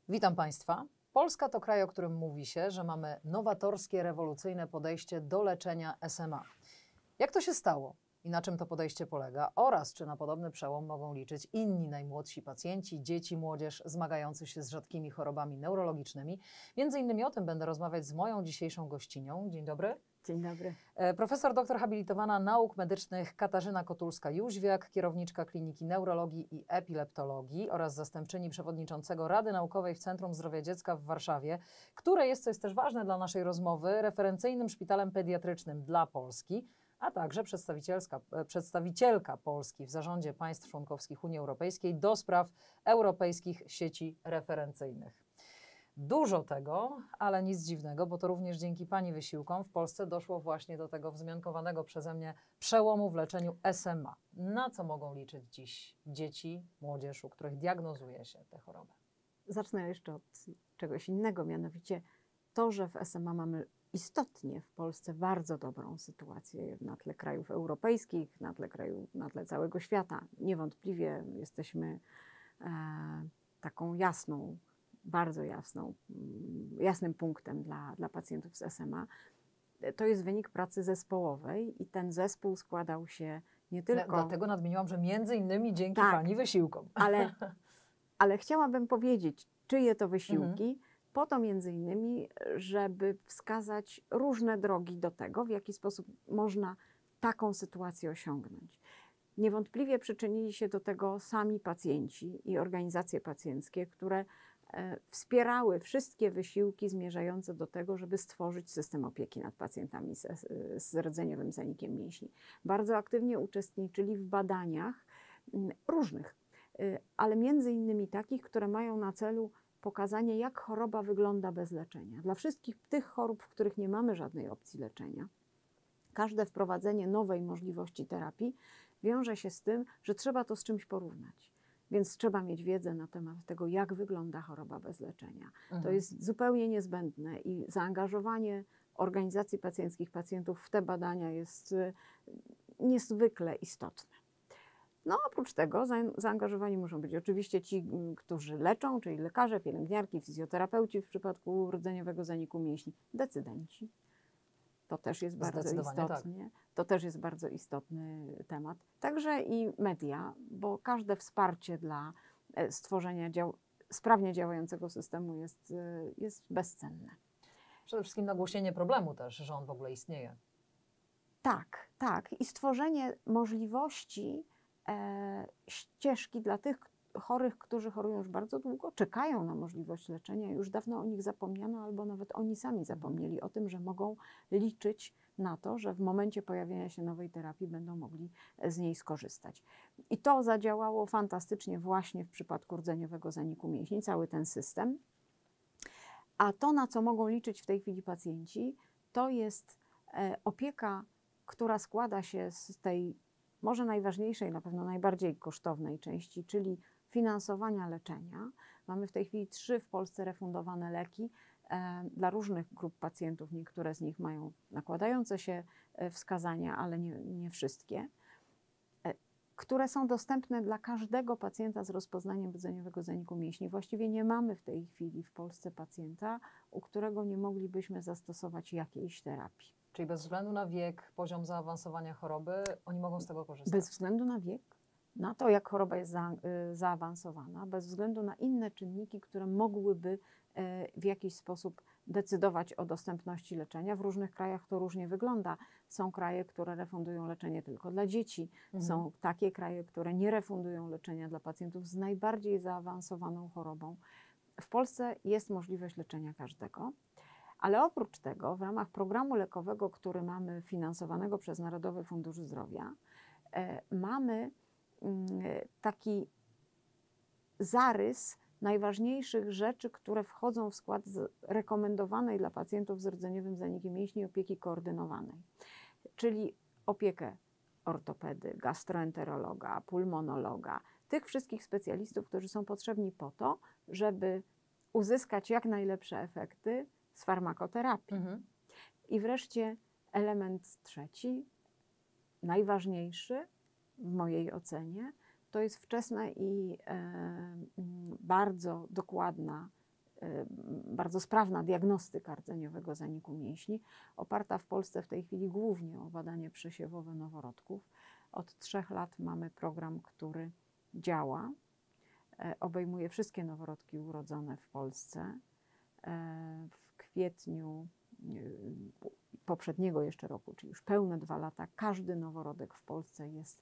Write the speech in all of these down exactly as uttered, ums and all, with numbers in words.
Witam Państwa. Polska to kraj, o którym mówi się, że mamy nowatorskie, rewolucyjne podejście do leczenia S M A. Jak to się stało i na czym to podejście polega oraz czy na podobny przełom mogą liczyć inni najmłodsi pacjenci, dzieci, młodzież zmagający się z rzadkimi chorobami neurologicznymi? Między innymi o tym będę rozmawiać z moją dzisiejszą gościnią. Dzień dobry. Dzień dobry. Profesor doktor habilitowana nauk medycznych Katarzyna Kotulska-Jóźwiak, kierowniczka Kliniki Neurologii i Epileptologii oraz zastępczyni przewodniczącego Rady Naukowej w Centrum Zdrowia Dziecka w Warszawie, które jest, co jest też ważne dla naszej rozmowy, referencyjnym szpitalem pediatrycznym dla Polski, a także przedstawicielska, przedstawicielka Polski w zarządzie państw członkowskich Unii Europejskiej do spraw europejskich sieci referencyjnych. Dużo tego, ale nic dziwnego, bo to również dzięki Pani wysiłkom w Polsce doszło właśnie do tego wzmiankowanego przeze mnie przełomu w leczeniu S M A. Na co mogą liczyć dziś dzieci, młodzież, u których diagnozuje się tę chorobę? Zacznę jeszcze od czegoś innego, mianowicie to, że w S M A mamy istotnie w Polsce bardzo dobrą sytuację na tle krajów europejskich, na tle, kraju, na tle całego świata. Niewątpliwie jesteśmy e, taką jasną, bardzo jasną, jasnym punktem dla, dla pacjentów z S M A. To jest wynik pracy zespołowej i ten zespół składał się nie tylko... Dlatego nadmieniłam, że między innymi dzięki tak, Pani wysiłkom. Ale, ale chciałabym powiedzieć, czyje to wysiłki, mhm. po to między innymi, żeby wskazać różne drogi do tego, w jaki sposób można taką sytuację osiągnąć. Niewątpliwie przyczynili się do tego sami pacjenci i organizacje pacjenckie, które wspierały wszystkie wysiłki zmierzające do tego, żeby stworzyć system opieki nad pacjentami z, z rdzeniowym zanikiem mięśni. Bardzo aktywnie uczestniczyli w badaniach różnych, ale między innymi takich, które mają na celu pokazanie, jak choroba wygląda bez leczenia. Dla wszystkich tych chorób, w których nie mamy żadnej opcji leczenia, każde wprowadzenie nowej możliwości terapii wiąże się z tym, że trzeba to z czymś porównać. Więc trzeba mieć wiedzę na temat tego, jak wygląda choroba bez leczenia. Mhm. To jest zupełnie niezbędne i zaangażowanie organizacji pacjenckich, pacjentów w te badania jest niezwykle istotne. No oprócz tego zaangażowani muszą być oczywiście ci, którzy leczą, czyli lekarze, pielęgniarki, fizjoterapeuci w przypadku rdzeniowego zaniku mięśni, decydenci. To też jest bardzo istotnie. Tak. To też jest bardzo istotny temat. Także i media, bo każde wsparcie dla stworzenia dział sprawnie działającego systemu jest, jest bezcenne. Przede wszystkim nagłośnienie problemu też, że on w ogóle istnieje. Tak, tak. I stworzenie możliwości e, ścieżki dla tych chorych, którzy chorują już bardzo długo, czekają na możliwość leczenia, już dawno o nich zapomniano, albo nawet oni sami zapomnieli o tym, że mogą liczyć na to, że w momencie pojawienia się nowej terapii będą mogli z niej skorzystać. I to zadziałało fantastycznie właśnie w przypadku rdzeniowego zaniku mięśni, cały ten system. A to, na co mogą liczyć w tej chwili pacjenci, to jest opieka, która składa się z tej może najważniejszej, na pewno najbardziej kosztownej części, czyli finansowania leczenia. Mamy w tej chwili trzy w Polsce refundowane leki e, dla różnych grup pacjentów. Niektóre z nich mają nakładające się wskazania, ale nie, nie wszystkie, e, które są dostępne dla każdego pacjenta z rozpoznaniem rdzeniowego zaniku mięśni. Właściwie nie mamy w tej chwili w Polsce pacjenta, u którego nie moglibyśmy zastosować jakiejś terapii. Czyli bez względu na wiek, poziom zaawansowania choroby, oni mogą z tego korzystać? Bez względu na wiek, na to, jak choroba jest za, y, zaawansowana, bez względu na inne czynniki, które mogłyby y, w jakiś sposób decydować o dostępności leczenia. W różnych krajach to różnie wygląda. Są kraje, które refundują leczenie tylko dla dzieci. Mhm. Są takie kraje, które nie refundują leczenia dla pacjentów z najbardziej zaawansowaną chorobą. W Polsce jest możliwość leczenia każdego. Ale oprócz tego w ramach programu lekowego, który mamy finansowanego przez Narodowy Fundusz Zdrowia, e, mamy taki zarys najważniejszych rzeczy, które wchodzą w skład rekomendowanej dla pacjentów z rdzeniowym zanikiem mięśni opieki koordynowanej, czyli opiekę ortopedy, gastroenterologa, pulmonologa, tych wszystkich specjalistów, którzy są potrzebni po to, żeby uzyskać jak najlepsze efekty z farmakoterapii. Mhm. I wreszcie element trzeci, najważniejszy, w mojej ocenie, to jest wczesna i e, bardzo dokładna bardzo sprawna diagnostyka rdzeniowego zaniku mięśni, oparta w Polsce w tej chwili głównie o badanie przesiewowe noworodków. Od trzech lat mamy program, który działa, obejmuje wszystkie noworodki urodzone w Polsce. W kwietniu poprzedniego jeszcze roku, czyli już pełne dwa lata, każdy noworodek w Polsce jest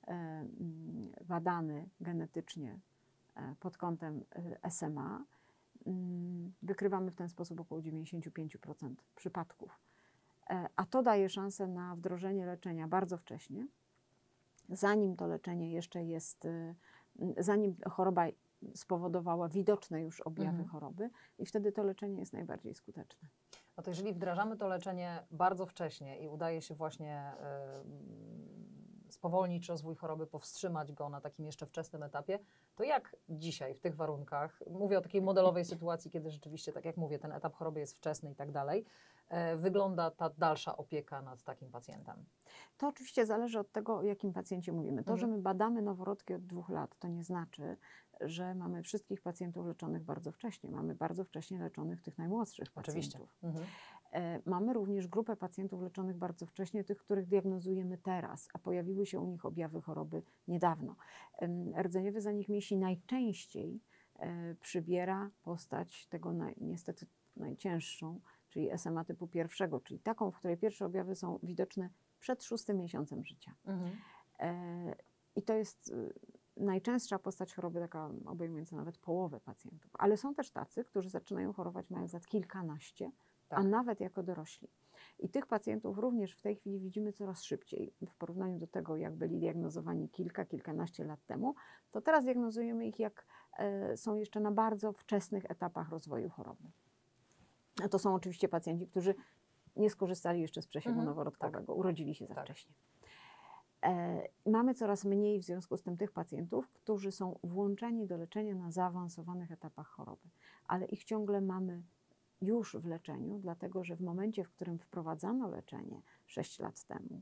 badany genetycznie pod kątem S M A. Wykrywamy w ten sposób około dziewięćdziesiąt pięć procent przypadków. A to daje szansę na wdrożenie leczenia bardzo wcześnie, zanim to leczenie jeszcze jest, zanim choroba spowodowała widoczne już objawy mhm. choroby i wtedy to leczenie jest najbardziej skuteczne. No to jeżeli wdrażamy to leczenie bardzo wcześnie i udaje się właśnie y, spowolnić rozwój choroby, powstrzymać go na takim jeszcze wczesnym etapie, to jak dzisiaj w tych warunkach, mówię o takiej modelowej sytuacji, kiedy rzeczywiście, tak jak mówię, ten etap choroby jest wczesny i tak dalej, y, wygląda ta dalsza opieka nad takim pacjentem? To oczywiście zależy od tego, o jakim pacjencie mówimy. To, mhm. że my badamy noworodki od dwóch lat, to nie znaczy, że mamy wszystkich pacjentów leczonych bardzo wcześnie. Mamy bardzo wcześnie leczonych tych najmłodszych pacjentów. Mhm. E, mamy również grupę pacjentów leczonych bardzo wcześnie, tych, których diagnozujemy teraz, a pojawiły się u nich objawy choroby niedawno. E, rdzeniowy zanik mięśni najczęściej e, przybiera postać tego na, niestety najcięższą, czyli S M A typu pierwszego, czyli taką, w której pierwsze objawy są widoczne przed szóstym miesiącem życia. Mhm. E, I to jest najczęstsza postać choroby, taka obejmująca nawet połowę pacjentów. Ale są też tacy, którzy zaczynają chorować mając lat kilkanaście, tak. a nawet jako dorośli. I tych pacjentów również w tej chwili widzimy coraz szybciej. W porównaniu do tego, jak byli diagnozowani kilka, kilkanaście lat temu, to teraz diagnozujemy ich, jak e, są jeszcze na bardzo wczesnych etapach rozwoju choroby. A to są oczywiście pacjenci, którzy nie skorzystali jeszcze z przesiewu mhm, noworodkowego, tak. urodzili się za tak. wcześnie. E, mamy coraz mniej w związku z tym tych pacjentów, którzy są włączeni do leczenia na zaawansowanych etapach choroby, ale ich ciągle mamy już w leczeniu, dlatego że w momencie, w którym wprowadzano leczenie sześć lat temu,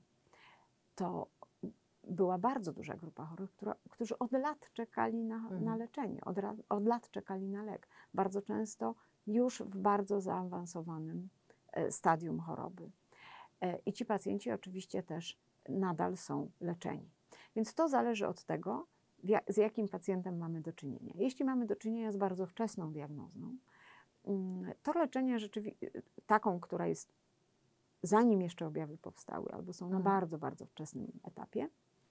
to była bardzo duża grupa chorych, która, którzy od lat czekali na, mhm. na leczenie, od, od lat czekali na lek. Bardzo często już w bardzo zaawansowanym stadium choroby. I ci pacjenci oczywiście też nadal są leczeni. Więc to zależy od tego, z jakim pacjentem mamy do czynienia. Jeśli mamy do czynienia z bardzo wczesną diagnozą, to leczenie rzeczywiście taką, która jest zanim jeszcze objawy powstały, albo są na mhm. bardzo, bardzo wczesnym etapie,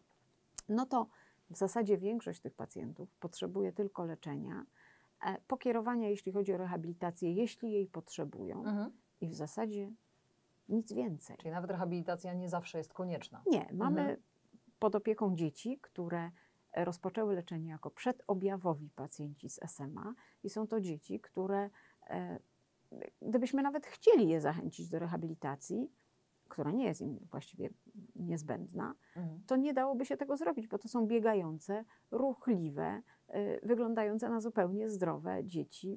no to w zasadzie większość tych pacjentów potrzebuje tylko leczenia, pokierowania, jeśli chodzi o rehabilitację, jeśli jej potrzebują mhm. i w zasadzie nic więcej. Czyli nawet rehabilitacja nie zawsze jest konieczna. Nie. Mamy mhm. pod opieką dzieci, które rozpoczęły leczenie jako przedobjawowi pacjenci z S M A i są to dzieci, które e, gdybyśmy nawet chcieli je zachęcić do rehabilitacji, która nie jest im właściwie niezbędna, mhm. to nie dałoby się tego zrobić, bo to są biegające, ruchliwe, y, wyglądające na zupełnie zdrowe dzieci,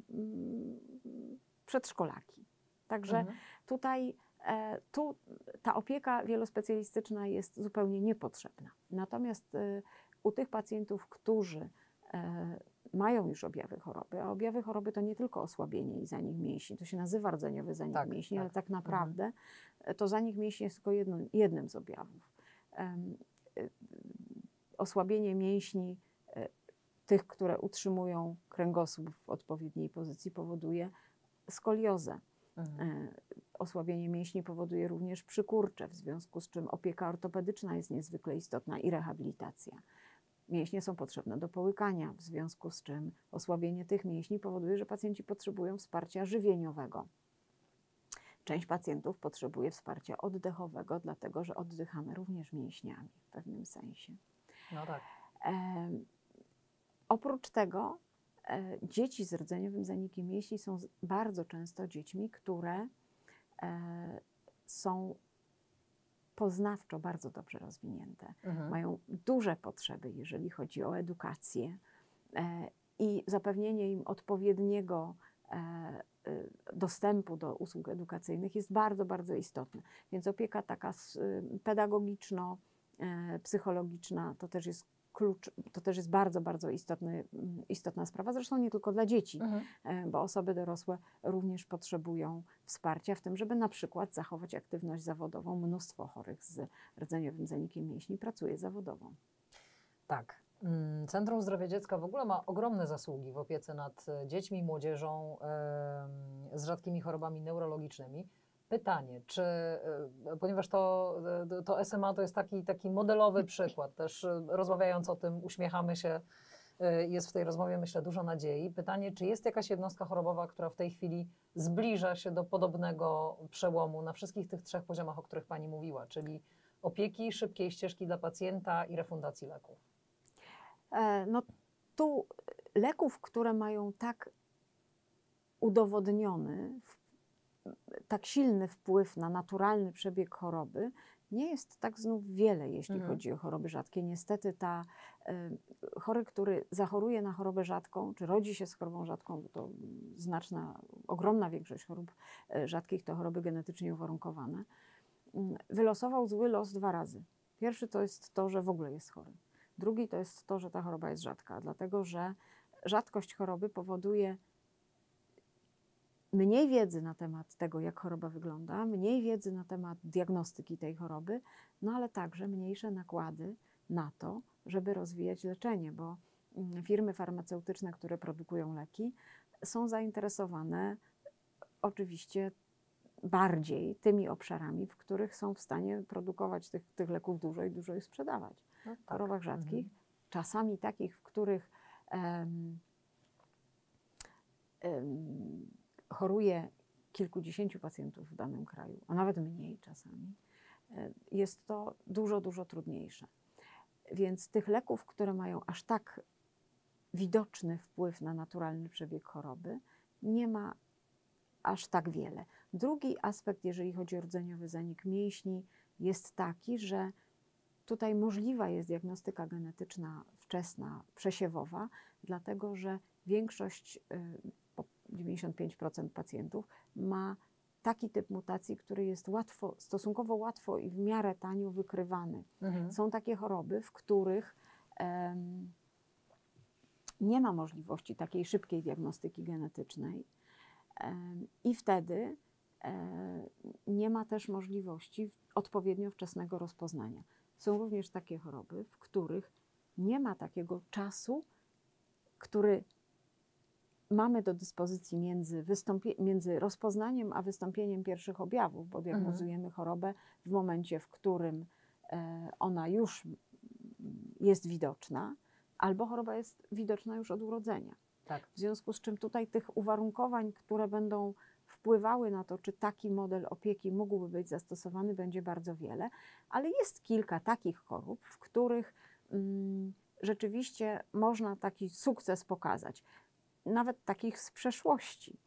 y, przedszkolaki. Także mhm. tutaj e, tu ta opieka wielospecjalistyczna jest zupełnie niepotrzebna. Natomiast y, u tych pacjentów, którzy e, mają już objawy choroby, a objawy choroby to nie tylko osłabienie i zanik mięśni, to się nazywa rdzeniowy zanik tak, mięśni, tak. ale tak naprawdę mhm. to zanik mięśni jest tylko jedno, jednym z objawów. Um, y, osłabienie mięśni y, tych, które utrzymują kręgosłup w odpowiedniej pozycji, powoduje skoliozę. Mhm. Y, osłabienie mięśni powoduje również przykurcze, w związku z czym opieka ortopedyczna jest niezwykle istotna i rehabilitacja. Mięśnie są potrzebne do połykania, w związku z czym osłabienie tych mięśni powoduje, że pacjenci potrzebują wsparcia żywieniowego. Część pacjentów potrzebuje wsparcia oddechowego, dlatego że oddychamy również mięśniami w pewnym sensie. No tak. E, oprócz tego e, dzieci z rdzeniowym zanikiem mięśni są bardzo często dziećmi, które e, są poznawczo bardzo dobrze rozwinięte. Mhm. Mają duże potrzeby, jeżeli chodzi o edukację e, i zapewnienie im odpowiedniego e, e, dostępu do usług edukacyjnych jest bardzo, bardzo istotne. Więc opieka taka pedagogiczno-psychologiczna to też jest klucz, to też jest bardzo, bardzo istotny, istotna sprawa, zresztą nie tylko dla dzieci, Mhm. bo osoby dorosłe również potrzebują wsparcia w tym, żeby na przykład zachować aktywność zawodową. Mnóstwo chorych z rdzeniowym zanikiem mięśni pracuje zawodowo. Tak. Centrum Zdrowia Dziecka w ogóle ma ogromne zasługi w opiece nad dziećmi, młodzieżą z rzadkimi chorobami neurologicznymi. Pytanie, czy, ponieważ to, to S M A to jest taki, taki modelowy przykład, też rozmawiając o tym uśmiechamy się, jest w tej rozmowie, myślę, dużo nadziei. Pytanie, czy jest jakaś jednostka chorobowa, która w tej chwili zbliża się do podobnego przełomu na wszystkich tych trzech poziomach, o których Pani mówiła, czyli opieki, szybkiej ścieżki dla pacjenta i refundacji leków? No tu leków, które mają tak udowodniony, tak silny wpływ na naturalny przebieg choroby, nie jest tak znów wiele, jeśli Mhm. chodzi o choroby rzadkie. Niestety ta y, chory, który zachoruje na chorobę rzadką, czy rodzi się z chorobą rzadką, bo to znaczna, ogromna większość chorób y, rzadkich to choroby genetycznie uwarunkowane, y, wylosował zły los dwa razy. Pierwszy to jest to, że w ogóle jest chory. Drugi to jest to, że ta choroba jest rzadka, dlatego że rzadkość choroby powoduje mniej wiedzy na temat tego, jak choroba wygląda, mniej wiedzy na temat diagnostyki tej choroby, no ale także mniejsze nakłady na to, żeby rozwijać leczenie, bo firmy farmaceutyczne, które produkują leki, są zainteresowane oczywiście bardziej tymi obszarami, w których są w stanie produkować tych, tych leków dużo i dużo ich sprzedawać. No W tak. chorobach rzadkich, Mhm. czasami takich, w których um, um, choruje kilkudziesięciu pacjentów w danym kraju, a nawet mniej czasami, jest to dużo, dużo trudniejsze. Więc tych leków, które mają aż tak widoczny wpływ na naturalny przebieg choroby, nie ma aż tak wiele. Drugi aspekt, jeżeli chodzi o rdzeniowy zanik mięśni, jest taki, że tutaj możliwa jest diagnostyka genetyczna wczesna, przesiewowa, dlatego że większość, dziewięćdziesiąt pięć procent pacjentów ma taki typ mutacji, który jest łatwo, stosunkowo łatwo i w miarę tanio wykrywany. Mhm. Są takie choroby, w których um, nie ma możliwości takiej szybkiej diagnostyki genetycznej um, i wtedy um, nie ma też możliwości odpowiednio wczesnego rozpoznania. Są również takie choroby, w których nie ma takiego czasu, który mamy do dyspozycji między, między rozpoznaniem a wystąpieniem pierwszych objawów, bo diagnozujemy mhm. chorobę w momencie, w którym e, ona już jest widoczna, albo choroba jest widoczna już od urodzenia. Tak. W związku z czym tutaj tych uwarunkowań, które będą wpływały na to, czy taki model opieki mógłby być zastosowany, będzie bardzo wiele, ale jest kilka takich chorób, w których mm, rzeczywiście można taki sukces pokazać. Nawet takich z przeszłości.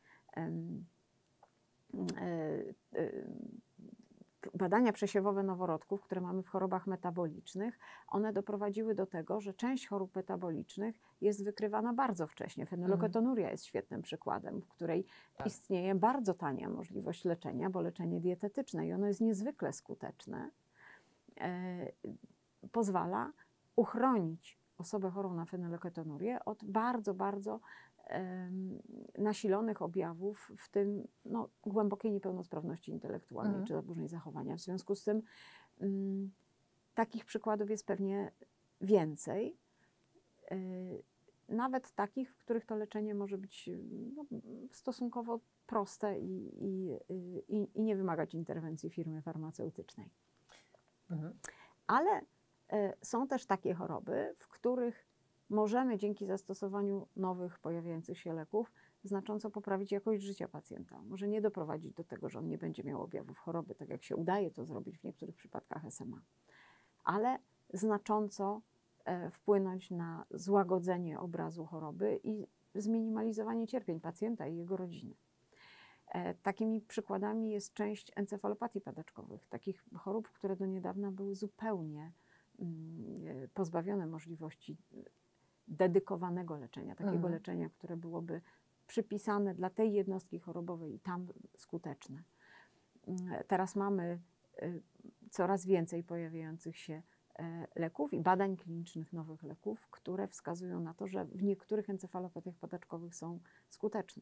Badania przesiewowe noworodków, które mamy w chorobach metabolicznych, one doprowadziły do tego, że część chorób metabolicznych jest wykrywana bardzo wcześnie. Fenylketonuria jest świetnym przykładem, w której tak. istnieje bardzo tania możliwość leczenia, bo leczenie dietetyczne i ono jest niezwykle skuteczne, e, pozwala uchronić osobę chorą na fenylketonurię od bardzo, bardzo nasilonych objawów, w tym no, głębokiej niepełnosprawności intelektualnej mhm. czy zaburzeń zachowania. W związku z tym m, takich przykładów jest pewnie więcej. Y, nawet takich, w których to leczenie może być no, stosunkowo proste i, i, i, i nie wymagać interwencji firmy farmaceutycznej. Mhm. Ale y, są też takie choroby, w których możemy dzięki zastosowaniu nowych, pojawiających się leków znacząco poprawić jakość życia pacjenta. Może nie doprowadzić do tego, że on nie będzie miał objawów choroby, tak jak się udaje to zrobić w niektórych przypadkach S M A, ale znacząco e, wpłynąć na złagodzenie obrazu choroby i zminimalizowanie cierpień pacjenta i jego rodziny. E, takimi przykładami jest część encefalopatii padaczkowych, takich chorób, które do niedawna były zupełnie mm, pozbawione możliwości dedykowanego leczenia, takiego mhm. leczenia, które byłoby przypisane dla tej jednostki chorobowej i tam skuteczne. Teraz mamy coraz więcej pojawiających się leków i badań klinicznych nowych leków, które wskazują na to, że w niektórych encefalopatiach padaczkowych są skuteczne.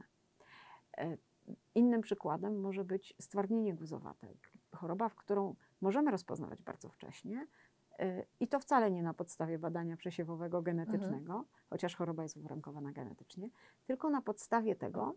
Innym przykładem może być stwardnienie guzowate, choroba, w którą możemy rozpoznawać bardzo wcześnie i to wcale nie na podstawie badania przesiewowego genetycznego, mhm. chociaż choroba jest uwarunkowana genetycznie, tylko na podstawie tego,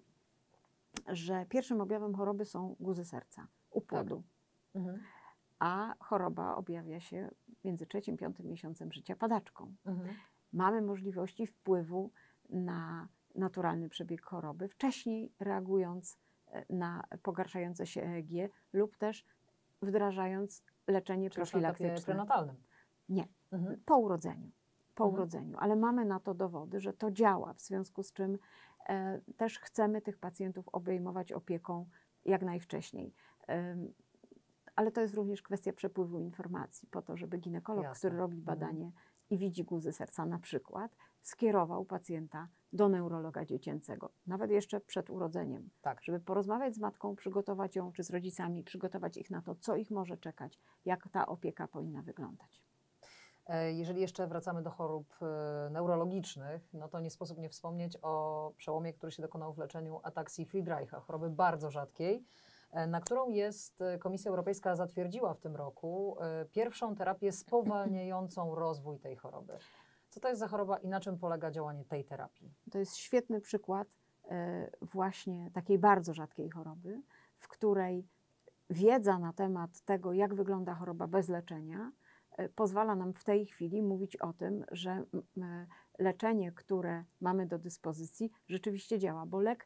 że pierwszym objawem choroby są guzy serca u płodu, tak. mhm. a choroba objawia się między trzecim a piątym miesiącem życia padaczką. Mhm. Mamy możliwości wpływu na naturalny przebieg choroby, wcześniej reagując na pogarszające się E E G lub też wdrażając leczenie Czyli profilaktyczne. W prenatalnym? Nie, mhm. po urodzeniu. Po mhm. urodzeniu, ale mamy na to dowody, że to działa, w związku z czym e, też chcemy tych pacjentów obejmować opieką jak najwcześniej. E, ale to jest również kwestia przepływu informacji, po to, żeby ginekolog, Jasne. który robi badanie mhm. i widzi guzy serca na przykład, skierował pacjenta do neurologa dziecięcego, nawet jeszcze przed urodzeniem, tak. żeby porozmawiać z matką, przygotować ją, czy z rodzicami, przygotować ich na to, co ich może czekać, jak ta opieka powinna wyglądać. Jeżeli jeszcze wracamy do chorób neurologicznych, no to nie sposób nie wspomnieć o przełomie, który się dokonał w leczeniu ataksji Friedreicha, choroby bardzo rzadkiej, na którą jest Komisja Europejska zatwierdziła w tym roku pierwszą terapię spowalniającą rozwój tej choroby. Co to jest za choroba i na czym polega działanie tej terapii? To jest świetny przykład właśnie takiej bardzo rzadkiej choroby, w której wiedza na temat tego, jak wygląda choroba bez leczenia, pozwala nam w tej chwili mówić o tym, że leczenie, które mamy do dyspozycji, rzeczywiście działa, bo lek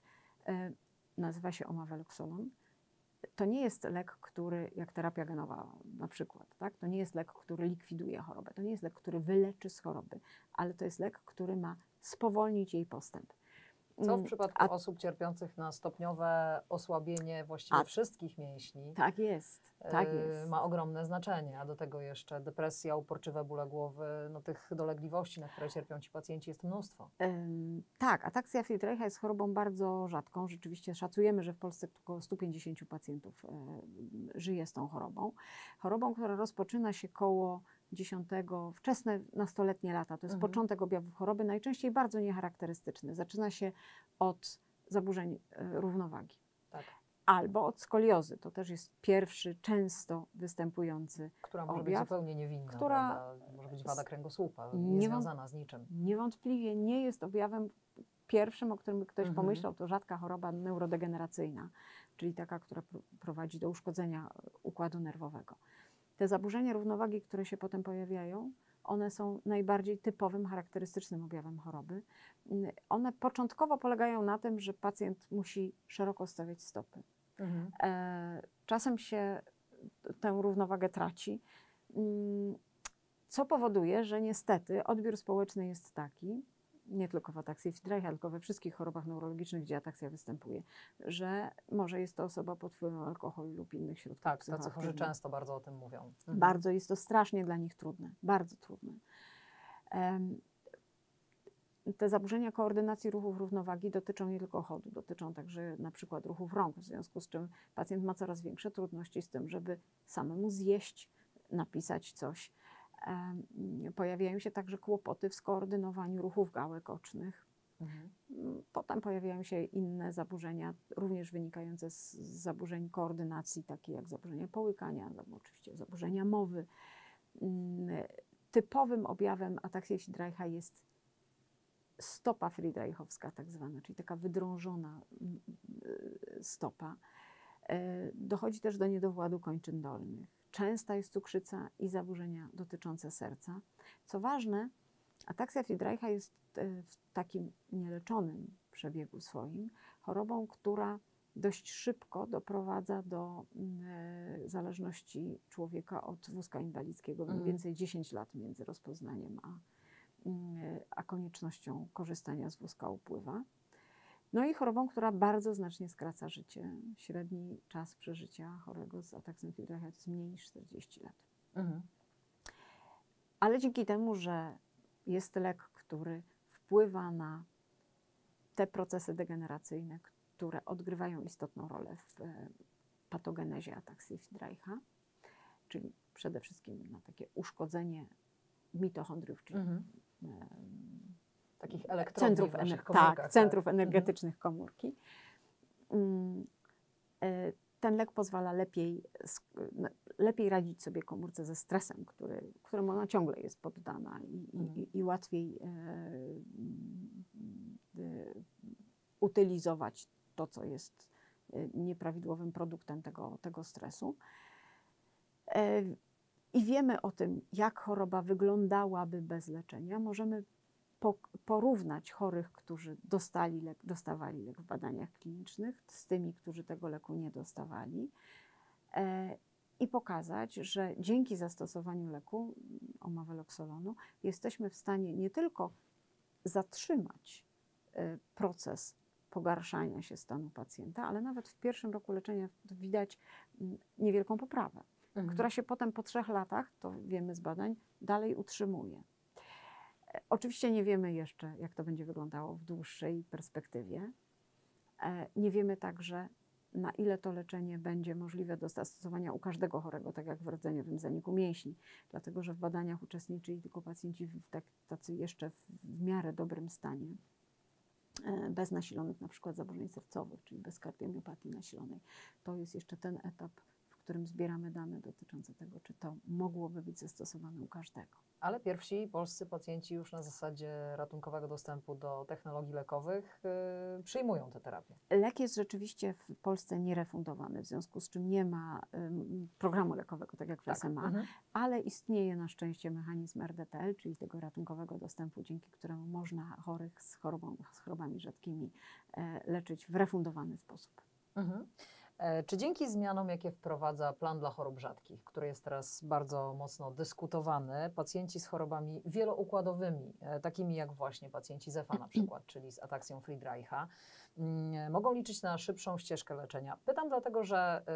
nazywa się Omaveloxolon. To nie jest lek, który, jak terapia genowa na przykład, tak? To nie jest lek, który likwiduje chorobę, to nie jest lek, który wyleczy z choroby, ale to jest lek, który ma spowolnić jej postęp. Co w przypadku A, osób cierpiących na stopniowe osłabienie właściwie a, wszystkich mięśni? Tak jest, tak jest. Ma ogromne znaczenie, a do tego jeszcze depresja, uporczywe bóle głowy, no tych dolegliwości, na które cierpią ci pacjenci, jest mnóstwo. Ym, tak, ataksja Friedreicha jest chorobą bardzo rzadką. Rzeczywiście szacujemy, że w Polsce około stu pięćdziesięciu pacjentów y, żyje z tą chorobą. Chorobą, która rozpoczyna się koło dziesiątego, wczesne nastoletnie lata, to jest mhm. początek objawów choroby, najczęściej bardzo niecharakterystyczny. Zaczyna się od zaburzeń y, równowagi. Tak. Albo od skoliozy, to też jest pierwszy, często występujący Która może objaw, być zupełnie niewinna, która może być wada kręgosłupa, nie związana z niczym. Niewątpliwie nie jest objawem pierwszym, o którym ktoś mhm. pomyślał, to rzadka choroba neurodegeneracyjna, czyli taka, która prowadzi do uszkodzenia układu nerwowego. Te zaburzenia równowagi, które się potem pojawiają, one są najbardziej typowym, charakterystycznym objawem choroby. One początkowo polegają na tym, że pacjent musi szeroko stawiać stopy. Mhm. E, czasem się tę równowagę traci, co powoduje, że niestety odbiór społeczny jest taki, nie tylko w ataksji Friedreicha, tylko we wszystkich chorobach neurologicznych, gdzie ataksja występuje, że może jest to osoba pod wpływem alkoholu lub innych środków tak, psychoaktywnych. tacy chorzy często bardzo o tym mówią. Mhm. Bardzo jest to strasznie dla nich trudne, bardzo trudne. Um, te zaburzenia koordynacji ruchów równowagi dotyczą nie tylko chodu, dotyczą także na przykład ruchów rąk, w związku z czym pacjent ma coraz większe trudności z tym, żeby samemu zjeść, napisać coś. Pojawiają się także kłopoty w skoordynowaniu ruchów gałek ocznych. Mhm. Potem pojawiają się inne zaburzenia, również wynikające z zaburzeń koordynacji, takie jak zaburzenia połykania, oczywiście zaburzenia mowy. Typowym objawem ataksji Friedreicha jest stopa friedreichowska tak zwana, czyli taka wydrążona stopa. Dochodzi też do niedowładu kończyn dolnych. Częsta jest cukrzyca i zaburzenia dotyczące serca. Co ważne, ataksja Friedreicha jest w takim nieleczonym przebiegu swoim chorobą, która dość szybko doprowadza do e, zależności człowieka od wózka inwalidzkiego. Mniej więcej dziesięć lat między rozpoznaniem a, e, a koniecznością korzystania z wózka upływa. No i chorobą, która bardzo znacznie skraca życie. Średni czas przeżycia chorego z ataksją Friedreicha to jest mniej niż czterdzieści lat. Mhm. Ale dzięki temu, że jest lek, który wpływa na te procesy degeneracyjne, które odgrywają istotną rolę w patogenezie ataksji Friedreicha, czyli przede wszystkim na takie uszkodzenie mitochondriów, czyli Mhm. e, Takich elektrowni centrów, w naszych ener- komórkach. tak, centrów tak. energetycznych komórki. Mm, e, Ten lek pozwala lepiej, sk- n- lepiej radzić sobie komórce ze stresem, który, któremu ona ciągle jest poddana i, Mhm. i, i łatwiej e, e, utylizować to, co jest e, nieprawidłowym produktem tego, tego stresu. E, I wiemy o tym, jak choroba wyglądałaby bez leczenia. Możemy po, porównać chorych, którzy dostali lek, dostawali lek w badaniach klinicznych, z tymi, którzy tego leku nie dostawali e, i pokazać, że dzięki zastosowaniu leku omaveloxolonu jesteśmy w stanie nie tylko zatrzymać e, proces pogarszania się stanu pacjenta, ale nawet w pierwszym roku leczenia widać m, niewielką poprawę, Mhm. która się potem po trzech latach, to wiemy z badań, dalej utrzymuje. E, Oczywiście nie wiemy jeszcze, jak to będzie wyglądało w dłuższej perspektywie. E, Nie wiemy także, na ile to leczenie będzie możliwe do zastosowania u każdego chorego, tak jak w rdzeniowym zaniku mięśni, dlatego że w badaniach uczestniczyli tylko pacjenci w tak, tacy jeszcze w, w miarę dobrym stanie, e, bez nasilonych na przykład zaburzeń sercowych, czyli bez kardiomiopatii nasilonej. To jest jeszcze ten etap, w którym zbieramy dane dotyczące tego, czy to mogłoby być zastosowane u każdego. Ale pierwsi polscy pacjenci już na zasadzie ratunkowego dostępu do technologii lekowych yy, przyjmują tę terapię. Lek jest rzeczywiście w Polsce nierefundowany, w związku z czym nie ma ym, programu lekowego, tak jak w S M A, Mhm. ale istnieje na szczęście mechanizm R D T L, czyli tego ratunkowego dostępu, dzięki któremu można chorych z, chorobą, z chorobami rzadkimi e, leczyć w refundowany sposób. Mhm. E, Czy dzięki zmianom, jakie wprowadza plan dla chorób rzadkich, który jest teraz bardzo mocno dyskutowany, pacjenci z chorobami wieloukładowymi, e, takimi jak właśnie pacjenci z E F A na przykład, czyli z ataksją Friedreicha, mm, mogą liczyć na szybszą ścieżkę leczenia? Pytam dlatego, że y,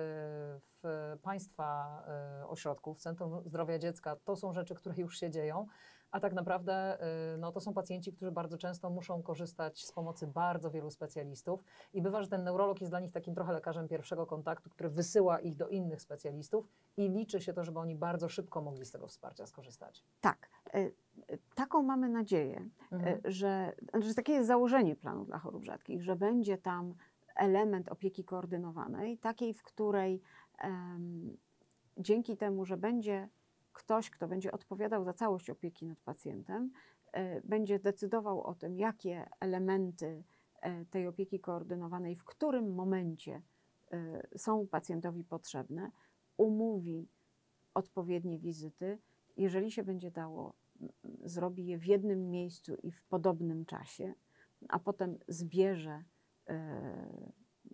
w Państwa y, ośrodku, w Centrum Zdrowia Dziecka, to są rzeczy, które już się dzieją, a tak naprawdę y, no, to są pacjenci, którzy bardzo często muszą korzystać z pomocy bardzo wielu specjalistów i bywa, że ten neurolog jest dla nich takim trochę lekarzem pierwszego kontaktu, który wysyła ich do innych specjalistów i liczy się to, żeby oni bardzo szybko mogli z tego wsparcia skorzystać. Tak, e, e, taką mamy nadzieję, Mhm. e, że, że takie jest założenie planu dla chorób rzadkich, że będzie tam element opieki koordynowanej, takiej, w której em, dzięki temu, że będzie ktoś, kto będzie odpowiadał za całość opieki nad pacjentem, e, będzie decydował o tym, jakie elementy e, tej opieki koordynowanej w którym momencie e, są pacjentowi potrzebne, umówi odpowiednie wizyty. Jeżeli się będzie dało, m, zrobi je w jednym miejscu i w podobnym czasie, a potem zbierze e,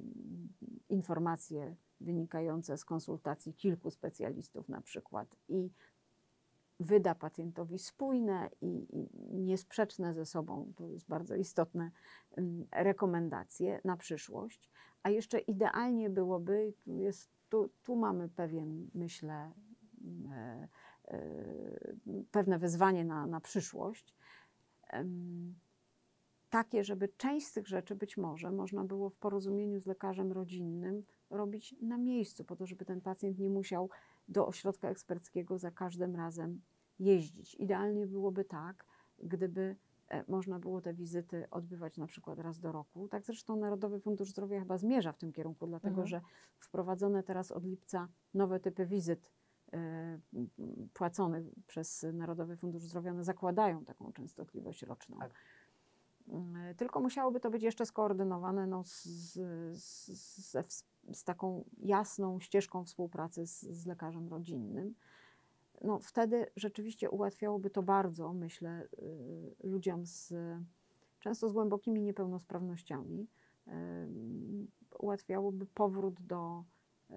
informacje wynikające z konsultacji kilku specjalistów na przykład i wyda pacjentowi spójne i, i niesprzeczne ze sobą, to jest bardzo istotne, ym, rekomendacje na przyszłość. A jeszcze idealnie byłoby, tu, jest, tu, tu mamy pewien, myślę, e, e, pewne wyzwanie na, na przyszłość, ym, takie, żeby część z tych rzeczy być może można było w porozumieniu z lekarzem rodzinnym robić na miejscu, po to, żeby ten pacjent nie musiał do ośrodka eksperckiego za każdym razem jeździć. Idealnie byłoby tak, gdyby e, można było te wizyty odbywać na przykład raz do roku. Tak zresztą Narodowy Fundusz Zdrowia chyba zmierza w tym kierunku, dlatego Mhm. że wprowadzone teraz od lipca nowe typy wizyt e, m, płaconych przez Narodowy Fundusz Zdrowia, one zakładają taką częstotliwość roczną. Tak. Mm, Tylko musiałoby to być jeszcze skoordynowane no, z, z, z, z taką jasną ścieżką współpracy z, z lekarzem rodzinnym. No, wtedy rzeczywiście ułatwiałoby to bardzo, myślę, y, ludziom z, często z głębokimi niepełnosprawnościami. Y, ułatwiałoby powrót do y,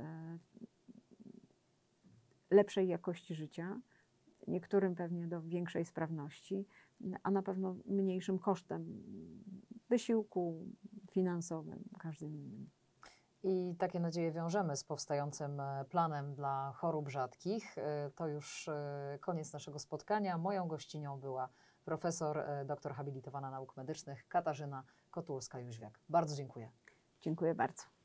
lepszej jakości życia, niektórym pewnie do większej sprawności, a na pewno mniejszym kosztem wysiłku finansowym, każdym innym. I takie nadzieje wiążemy z powstającym e, planem dla chorób rzadkich. E, To już e, koniec naszego spotkania. Moją gościnią była profesor, e, doktor habilitowana nauk medycznych Katarzyna Kotulska-Jóźwiak. Bardzo dziękuję. Dziękuję bardzo.